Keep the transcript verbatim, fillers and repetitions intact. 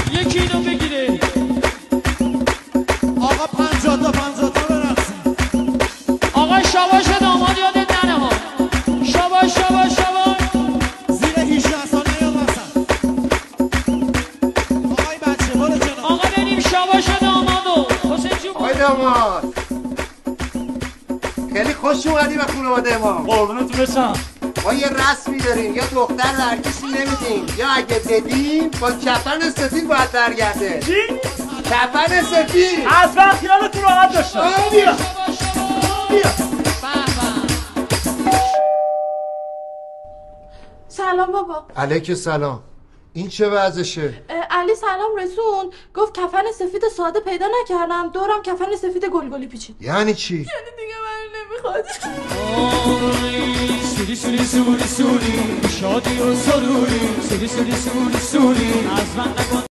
یکی اینو بگیره آقا پنجاه تا پنجاه تا برقصیم. آقا شاباش داماد یادت ننه ها. شاباش شاباش شاباش. زیر هیچده سال نیاد وسط. آقای بچه برو جناب. آقا بریم شاباش دامادو. حسین جون آقای داماد خیلی خوش اومدی به خانواده ما. قربونتون بشم. ما یه رسمی داریم، یا دختر رو هر کسی نمیدیم، یا اگه بدیم با کفن سفید باید برگرده. چی؟ کفن سفید. از وقت خیالتون راحت داشتم. بیا بیا. سلام بابا. علیک سلام. این چه وضعشه؟ علی سلام رسون، گفت کفن سفید ساده پیدا نکردم، دورم کفن سفید گلگلی پیچید. یعنی چی؟ یعنی دیگه من نمیخواد. سوری سوری سوری سوری شادی و سروری سوری سوری سوری سوری از من نکن